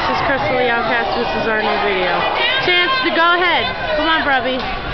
is Crystal the Outcast. This is our new video. Chance to go ahead. Come on, Brubby.